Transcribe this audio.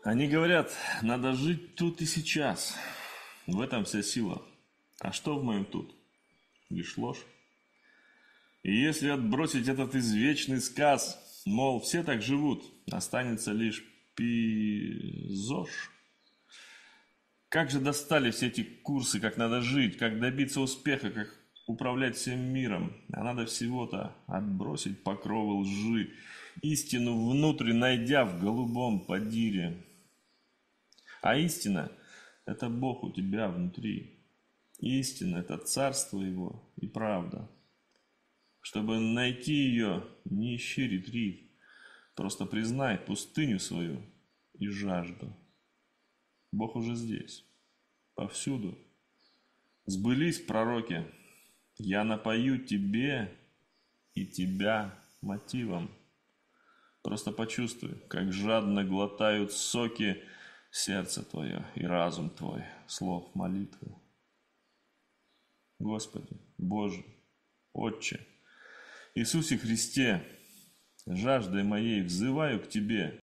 Они говорят, надо жить тут и сейчас. В этом вся сила. А что в моем тут? Лишь ложь. И если отбросить этот извечный сказ, мол, все так живут, останется лишь пизож. Как же достали все эти курсы, как надо жить, как добиться успеха, как управлять всем миром. А надо всего-то отбросить покровы лжи, истину внутрь найдя в голубом подире. А истина– это Бог у тебя внутри. Истина– это царство Его и правда. Чтобы найти ее, не ищи ретрит. Просто признай пустыню свою и жажду. Бог уже здесь, повсюду. Сбылись пророки. Я напою тебе и тебя мотивом. Просто почувствуй, как жадно глотают соки сердце твое и разум твой слов молитвы. Господи, Боже, Отче, Иисусе Христе, жаждой моей взываю к Тебе.